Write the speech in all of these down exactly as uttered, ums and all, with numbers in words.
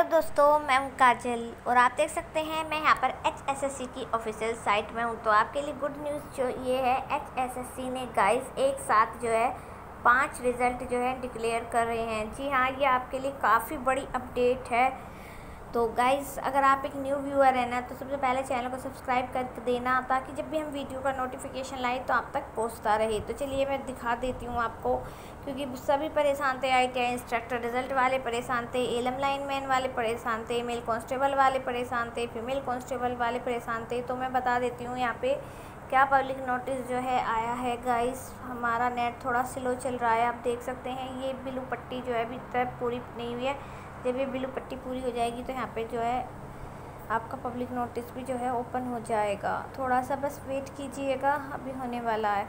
दोस्तों, मैं हूं काजल और आप देख सकते हैं मैं यहां पर एच एस एस सी की ऑफिशियल साइट में हूं। तो आपके लिए गुड न्यूज़ जो ये है, एच एस एस सी ने गाइस एक साथ जो है पांच रिज़ल्ट जो है डिक्लेयर कर रहे हैं। जी हाँ, ये आपके लिए काफ़ी बड़ी अपडेट है। तो गाइस, अगर आप एक न्यू व्यूअर है ना, तो सबसे पहले चैनल को सब्सक्राइब कर देना, ताकि जब भी हम वीडियो का नोटिफिकेशन लाए तो आप तक पहुंचता रहे। तो चलिए मैं दिखा देती हूं आपको, क्योंकि सभी परेशान थे। I T I instructor result वाले परेशान थे, एलम लाइनमैन वाले परेशान थे, मेल कांस्टेबल वाले परेशान थे, फीमेल कांस्टेबल वाले परेशान थे। तो मैं बता देती हूँ यहाँ पे क्या पब्लिक नोटिस जो है आया है। गाइस, हमारा नेट थोड़ा स्लो चल रहा है, आप देख सकते हैं। ये ब्लू पट्टी जो है अभी तक पूरी नहीं हुई है। जब ये ब्लू पट्टी पूरी हो जाएगी तो यहाँ पे जो है आपका पब्लिक नोटिस भी जो है ओपन हो जाएगा। थोड़ा सा बस वेट कीजिएगा, अभी होने वाला है।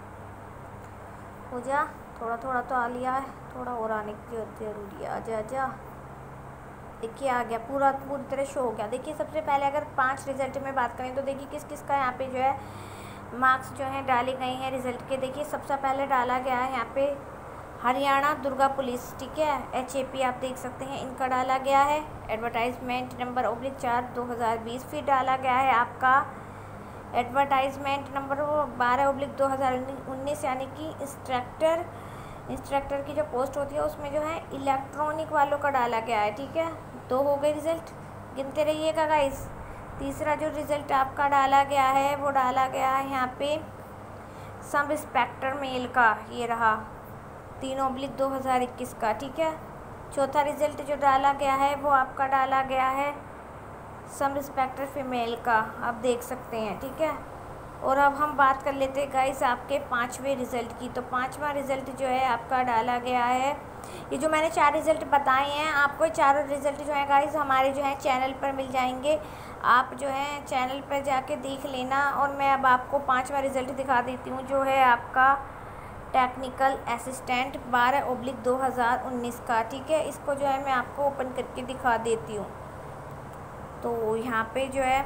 हो जा, थोड़ा थोड़ा तो आ लिया है, थोड़ा और आने की ज़रूरी है। आजा आजा, देखिए आ गया, पूरा पूरी तरह शो हो गया। देखिए सबसे पहले अगर पांच रिज़ल्ट में बात करें तो देखिए किस किस का यहाँ पे जो है मार्क्स जो है डाले गए हैं रिज़ल्ट के। देखिए सबसे पहले डाला गया है यहाँ पे हरियाणा दुर्गा पुलिस, ठीक है, एच ए पी, आप देख सकते हैं, इनका डाला गया है। एडवर्टाइजमेंट नंबर ओब्लिक चार दो हज़ार बीस फिर डाला गया है आपका एडवर्टाइजमेंट नंबर बारह ओब्लिक दो हज़ार उन्नीस, यानी कि इंस्ट्रक्टर इंस्ट्रक्टर की जो पोस्ट होती है उसमें जो है इलेक्ट्रॉनिक वालों का डाला गया है। ठीक है, दो हो गए रिज़ल्ट, गिनते रहिएगा गाइस। तीसरा जो रिज़ल्ट आपका डाला गया है वो डाला गया है यहाँ पे सब इंस्पेक्टर मेल का, ये रहा तीन ओब्लिक दो हज़ार इक्कीस का। ठीक है, चौथा रिज़ल्ट जो डाला गया है वो आपका डाला गया है सब इंस्पेक्टर फीमेल का, आप देख सकते हैं। ठीक है, और अब हम बात कर लेते हैं गाइस आपके पांचवें रिज़ल्ट की। तो पांचवा रिज़ल्ट जो है आपका डाला गया है, ये जो मैंने चार रिज़ल्ट बताए हैं आपको, चारों रिज़ल्ट जो है गाइस हमारे जो है चैनल पर मिल जाएंगे। आप जो है चैनल पर जाके देख लेना। और मैं अब आपको पांचवा रिज़ल्ट दिखा देती हूँ, जो है आपका टेक्निकल असिस्टेंट बारह ओब्लिक दो हज़ार उन्नीस का। ठीक है, इसको जो है मैं आपको ओपन करके दिखा देती हूँ। तो यहाँ पे जो है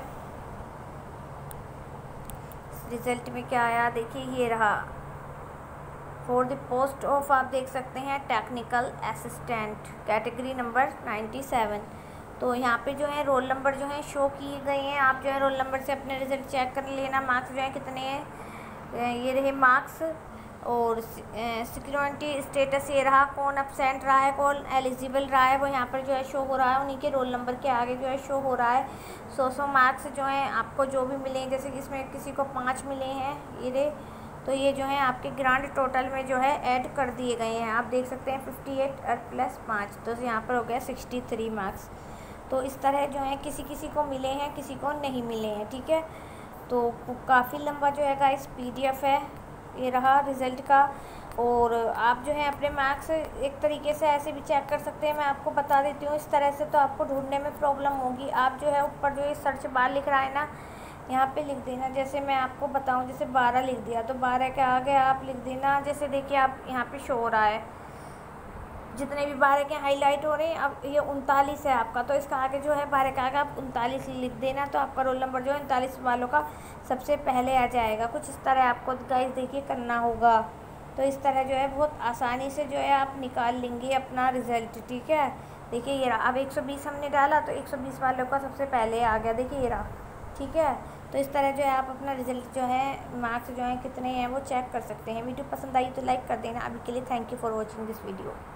रिज़ल्ट में क्या आया, देखिए ये रहा फॉर द पोस्ट ऑफ, आप देख सकते हैं, टेक्निकल असिस्टेंट, कैटेगरी नंबर सत्तानवे। तो यहाँ पे जो है रोल नंबर जो है शो किए गए हैं। आप जो है रोल नंबर से अपने रिज़ल्ट चेक कर लेना। मार्क्स जो है कितने हैं, ये रहे मार्क्स। और सिक्योरिटी स्टेटस ये रहा, कौन अपसेंट रहा है, कौन एलिजिबल रहा है, वो यहाँ पर जो है शो हो रहा है। उन्हीं के रोल नंबर के आगे जो है शो हो रहा है। सौ सौ मार्क्स जो हैं आपको जो भी मिले, जैसे कि इसमें किसी को पाँच मिले हैं ये रे, तो ये जो है आपके ग्रांड टोटल में जो है ऐड कर दिए गए हैं। आप देख सकते हैं फिफ्टी एट और प्लस पाँच, तो यहाँ पर हो गया सिक्सटी थ्री मार्क्स। तो इस तरह जो है किसी किसी को मिले हैं, किसी को नहीं मिले हैं। ठीक है, तो काफ़ी लंबा जो है गाइस पी डी एफ है, ये रहा रिज़ल्ट का। और आप जो है अपने मार्क्स एक तरीके से ऐसे भी चेक कर सकते हैं, मैं आपको बता देती हूँ। इस तरह से तो आपको ढूंढने में प्रॉब्लम होगी। आप जो है ऊपर जो ये सर्च बार लिख रहा है ना, यहाँ पे लिख देना। जैसे मैं आपको बताऊँ, जैसे बारह लिख दिया तो बारह के आगे आप लिख देना, जैसे देखिए आप यहाँ पे शो हो रहा है जितने भी बारह के हाईलाइट हो रहे हैं। अब ये उनतालीस है आपका, तो इसका आगे जो है बारह के आगे आप उनतालीस लिख देना, तो आपका रोल नंबर जो है उनतालीस वालों का सबसे पहले आ जाएगा। कुछ इस तरह आपको गाइस देखिए करना होगा। तो इस तरह जो है बहुत आसानी से जो है आप निकाल लेंगे अपना रिज़ल्ट। ठीक है, देखिए ये रहा, अब एक सौ बीस हमने डाला तो एक सौ बीस वालों का सबसे पहले आ गया, देखिए ये रहा। ठीक है, तो इस तरह जो है आप अपना रिज़ल्ट जो है मार्क्स जो है कितने हैं वो चेक कर सकते हैं। वीडियो पसंद आई तो लाइक कर देना। अभी के लिए thank you for watching this video.